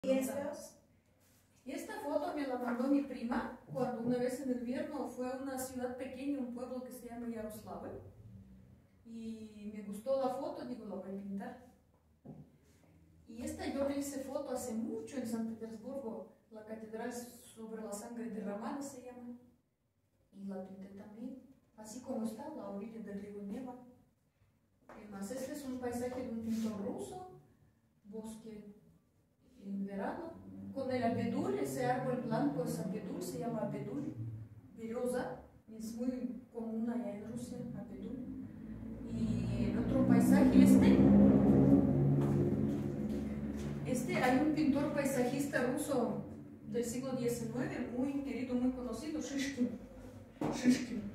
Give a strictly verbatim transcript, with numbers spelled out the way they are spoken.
¿Y estos? Y esta foto me la mandó mi prima cuando una vez en el invierno fue a una ciudad pequeña, un pueblo que se llama Yaroslavl. Y me gustó la foto, digo, la voy a pintar. Y esta yo le hice foto hace mucho en San Petersburgo, la catedral sobre la sangre derramada se llama. Y la pinté también, así como está, la orilla del río Neva. Además, este es un paisaje de un pintor ruso, bosque en verano, con el abedul, ese árbol blanco es abedul, se llama abedul, berioza, es muy común allá en Rusia, abedul. Y el otro paisaje este, este hay un pintor paisajista ruso del siglo diecinueve, muy querido, muy conocido, Shishkin. Shishkin.